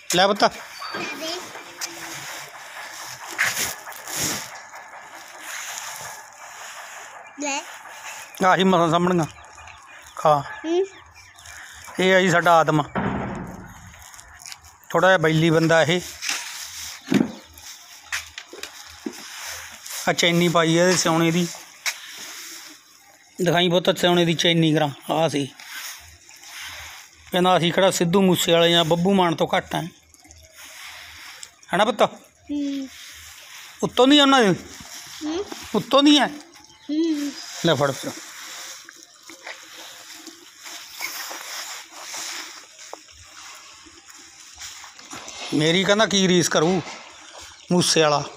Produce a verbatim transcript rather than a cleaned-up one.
लै पुत्त आही मसां सामणियां खा। ये है जी साडा आदम, थोड़ा जिहा बैली बंदा ये। आ चैनी पाई है स्योने की, दिखाई पुत्त स्योने की चैनी करा। आ सी कहना असीं किहड़ा सिद्धू मूसे वाले या बब्बू मान तो घट है, है ना पुत्त? उत्तों नहीं उन्होंने उत्तों नहीं है। ले फड़ फिर मेरी कहना की रीस करूँ मूसे वाला।